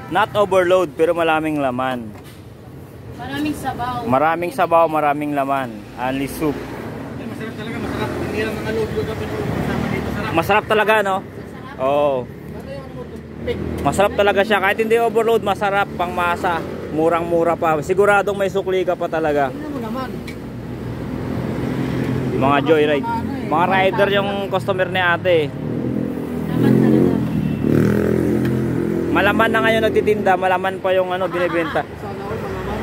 Not overload pero maraming laman. Maraming sabaw. Maraming sabaw, maraming laman. Only soup. Masarap talaga, masarap. Hindi lang mga load-load up yung kasama dito. Sarap. Masarap talaga, no? Oo. Masarap talaga siya. Kahit hindi overload, masarap. Pangmasa. Murang-mura pa. Siguradong may sukli ka pa talaga. Tingnan mo naman. Mga joyride. Mga rider yung customer ni ate. Naman talaga. Malaman na ngayon nagtitinda. Malaman pa yung ano binibenta. Sana all malaman.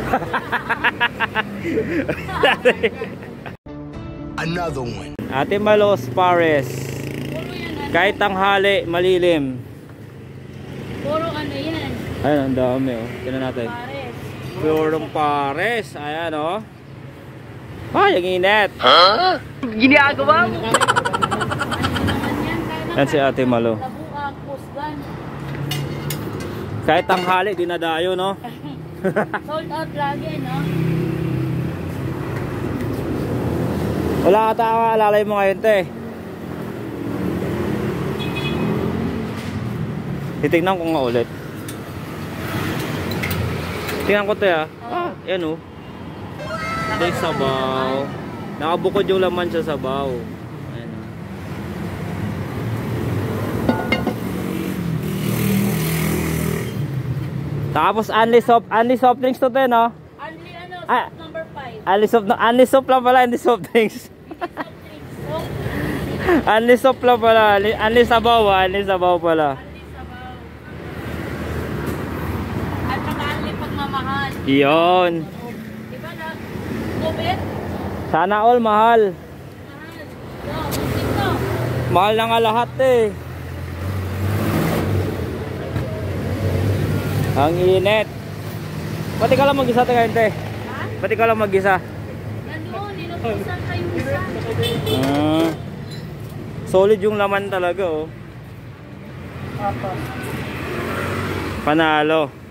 Another one. Ate Malos Pares. Puro yan ano. Kahit tanghali, malilim. Puro ano yan. Ayun, ang dami oh. Tignan natin. Pares. Purong Pares. Ayan oh. Ay, ang init. Huh? Ginagawa mo? Ano naman yan. Yan si Ate Malo. Labuang, pusgan. Kahit tanghali, dinadayo no. Sold out lagi, no? Wala ata alalay mo ngayon te. Titignan ko nga ulit. Tingnan ko te ah. Ah, yan oh. Ito yung sabaw. Nakabukod yung laman sa sabaw. Ayan oh. Tapos only soft drinks to te no? Only ano, Ah. number 5. Only soft lang pala, hindi soft drinks. Only soft lang pala, only sabaw pala. At saka only pagmamahal. Iyon. Diba na? Kubit? Sana all mahal. Mahal. No, musik to. Mahal na nga lahat eh. Ang init. Pati ka lang mag-isa te ngayon te. Ha? Pati ka lang mag-isa. Nandun, ninutusan kayo isa. Solid yung laman talaga oh. Panalo.